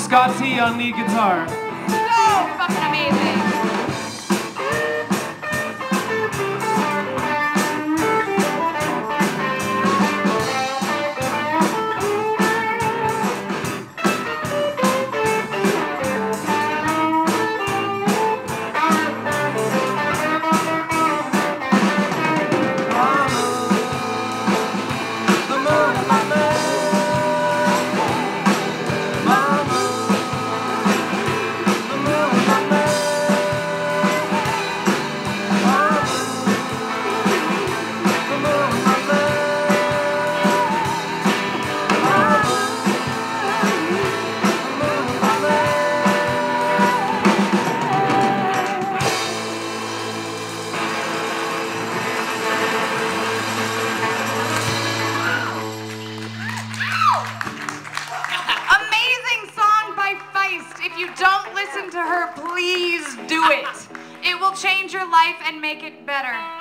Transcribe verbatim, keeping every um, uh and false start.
Scott T on lead guitar. So fucking amazing. If you don't listen to her, please do it. It will change your life and make it better.